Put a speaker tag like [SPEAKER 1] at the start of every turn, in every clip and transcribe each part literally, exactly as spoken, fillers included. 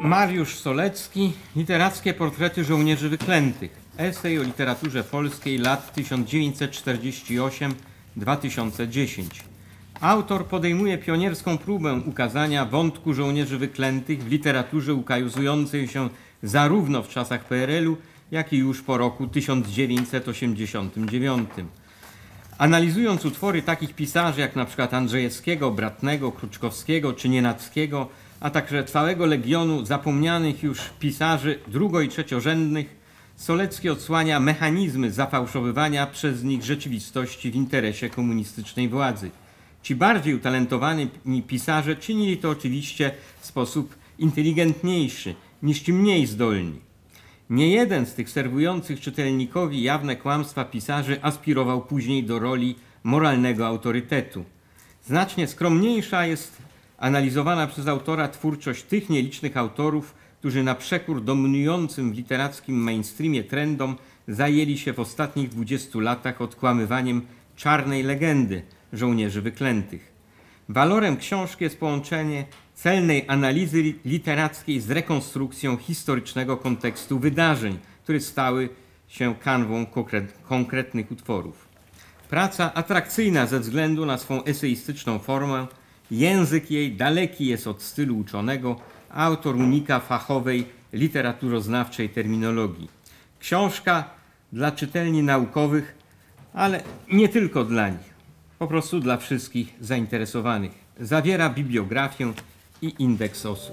[SPEAKER 1] Mariusz Solecki, Literackie portrety żołnierzy wyklętych. Esej o literaturze polskiej lat tysiąc dziewięćset czterdziesty ósmy do dwa tysiące dziesiątego. Autor podejmuje pionierską próbę ukazania wątku żołnierzy wyklętych w literaturze ukazującej się zarówno w czasach P R L u, jak i już po roku tysiąc dziewięćset osiemdziesiątym dziewiątym. Analizując utwory takich pisarzy jak na przykład Andrzejewskiego, Bratnego, Kruczkowskiego czy Nienackiego, a także całego legionu zapomnianych już pisarzy drugo- i trzeciorzędnych, Solecki odsłania mechanizmy zafałszowywania przez nich rzeczywistości w interesie komunistycznej władzy. Ci bardziej utalentowani pisarze czynili to oczywiście w sposób inteligentniejszy niż ci mniej zdolni. Nie jeden z tych serwujących czytelnikowi jawne kłamstwa pisarzy aspirował później do roli moralnego autorytetu. Znacznie skromniejsza jest analizowana przez autora twórczość tych nielicznych autorów, którzy na przekór dominującym w literackim mainstreamie trendom zajęli się w ostatnich dwudziestu latach odkłamywaniem czarnej legendy żołnierzy wyklętych. Walorem książki jest połączenie celnej analizy literackiej z rekonstrukcją historycznego kontekstu wydarzeń, które stały się kanwą konkretnych utworów. Praca atrakcyjna ze względu na swą eseistyczną formę, język jej daleki jest od stylu uczonego, a autor unika fachowej, literaturoznawczej terminologii. Książka dla czytelni naukowych, ale nie tylko dla nich, po prostu dla wszystkich zainteresowanych. Zawiera bibliografię i indeks osób.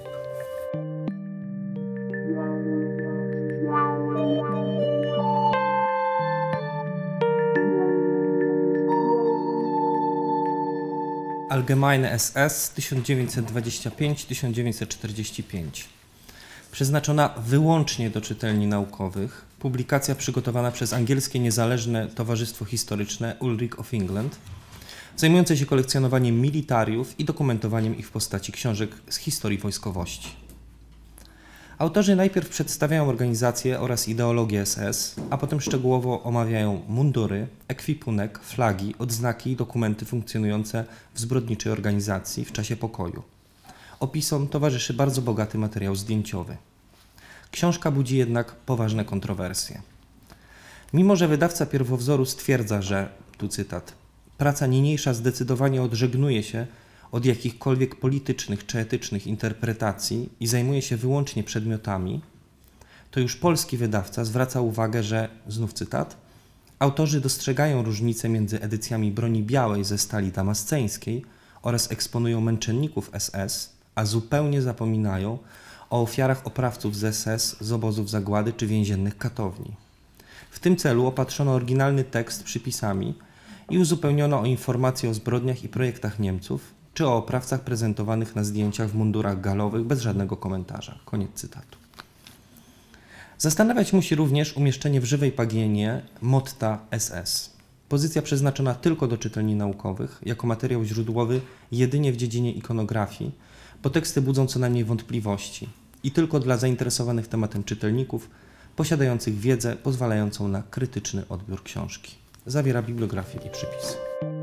[SPEAKER 2] Allgemeine S S tysiąc dziewięćset dwadzieścia pięć do tysiąc dziewięćset czterdzieści pięć. Przeznaczona wyłącznie do czytelni naukowych, publikacja przygotowana przez angielskie niezależne Towarzystwo Historyczne Ulrich of England, zajmujące się kolekcjonowaniem militariów i dokumentowaniem ich w postaci książek z historii wojskowości. Autorzy najpierw przedstawiają organizację oraz ideologię S S, a potem szczegółowo omawiają mundury, ekwipunek, flagi, odznaki i dokumenty funkcjonujące w zbrodniczej organizacji w czasie pokoju. Opisom towarzyszy bardzo bogaty materiał zdjęciowy. Książka budzi jednak poważne kontrowersje. Mimo że wydawca pierwowzoru stwierdza, że, tu cytat, praca niniejsza zdecydowanie odżegnuje się od jakichkolwiek politycznych czy etycznych interpretacji i zajmuje się wyłącznie przedmiotami, to już polski wydawca zwraca uwagę, że, znów cytat, autorzy dostrzegają różnicę między edycjami broni białej ze stali damasceńskiej oraz eksponują męczenników S S, a zupełnie zapominają o ofiarach oprawców z S S z obozów zagłady czy więziennych katowni. W tym celu opatrzono oryginalny tekst przypisami i uzupełniono o informacje o zbrodniach i projektach Niemców, czy o oprawcach prezentowanych na zdjęciach w mundurach galowych bez żadnego komentarza. Koniec cytatu. Zastanawiać musi również umieszczenie w żywej pagienie motta S S. Pozycja przeznaczona tylko do czytelni naukowych, jako materiał źródłowy jedynie w dziedzinie ikonografii, bo teksty budzą co najmniej wątpliwości i tylko dla zainteresowanych tematem czytelników, posiadających wiedzę pozwalającą na krytyczny odbiór książki. Zawiera bibliografię i przypisy.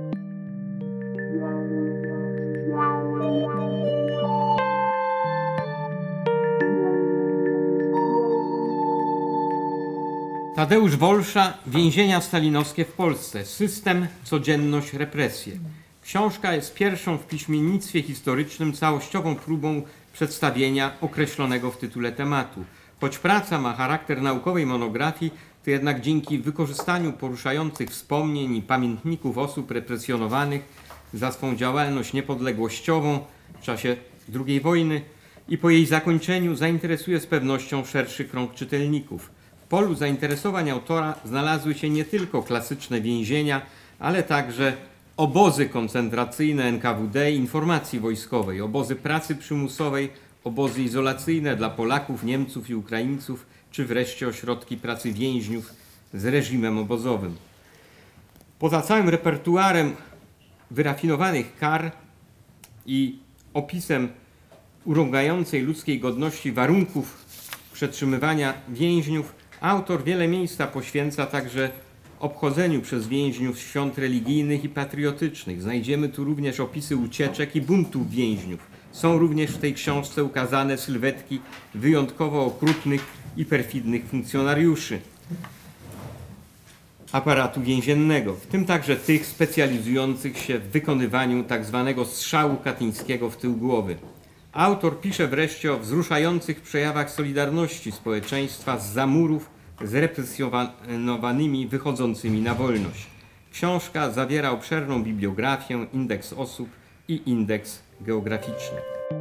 [SPEAKER 1] Tadeusz Wolsza, Więzienia stalinowskie w Polsce. System, codzienność, represje. Książka jest pierwszą w piśmiennictwie historycznym całościową próbą przedstawienia określonego w tytule tematu. Choć praca ma charakter naukowej monografii, to jednak dzięki wykorzystaniu poruszających wspomnień i pamiętników osób represjonowanych za swą działalność niepodległościową w czasie drugiej wojny i po jej zakończeniu zainteresuje z pewnością szerszy krąg czytelników. W polu zainteresowań autora znalazły się nie tylko klasyczne więzienia, ale także obozy koncentracyjne N K W D i informacji wojskowej, obozy pracy przymusowej, obozy izolacyjne dla Polaków, Niemców i Ukraińców, czy wreszcie ośrodki pracy więźniów z reżimem obozowym. Poza całym repertuarem wyrafinowanych kar i opisem urągającej ludzkiej godności warunków przetrzymywania więźniów, autor wiele miejsca poświęca także obchodzeniu przez więźniów świąt religijnych i patriotycznych. Znajdziemy tu również opisy ucieczek i buntów więźniów, Są również w tej książce ukazane sylwetki wyjątkowo okrutnych i perfidnych funkcjonariuszy aparatu więziennego, w tym także tych specjalizujących się w wykonywaniu tzw. strzału katyńskiego w tył głowy. Autor pisze wreszcie o wzruszających przejawach solidarności społeczeństwa z zamurów z represjonowanymi wychodzącymi na wolność. Książka zawiera obszerną bibliografię, indeks osób i indeks geograficzny.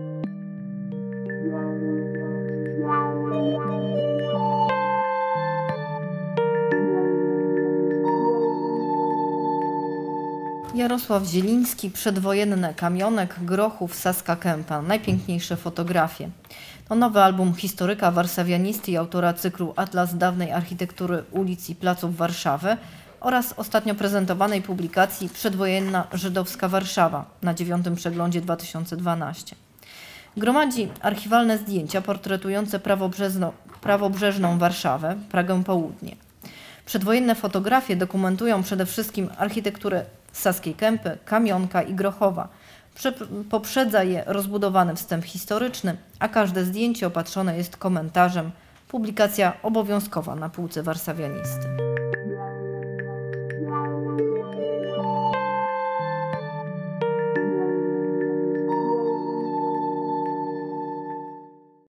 [SPEAKER 3] Jarosław Zieliński, Przedwojenne, Kamionek, Grochów, Saska Kępa. Najpiękniejsze fotografie. To nowy album historyka, warszawianisty i autora cyklu Atlas dawnej architektury ulic i placów Warszawy oraz ostatnio prezentowanej publikacji Przedwojenna żydowska Warszawa na dziewiątym przeglądzie dwa tysiące dwunastym. Gromadzi archiwalne zdjęcia portretujące prawobrzeżną, prawobrzeżną Warszawę, Pragę Południe. Przedwojenne fotografie dokumentują przede wszystkim architekturę Saskiej Kępy, Kamionka i Grochowa. Poprzedza je rozbudowany wstęp historyczny, a każde zdjęcie opatrzone jest komentarzem. Publikacja obowiązkowa na półce warszawianisty.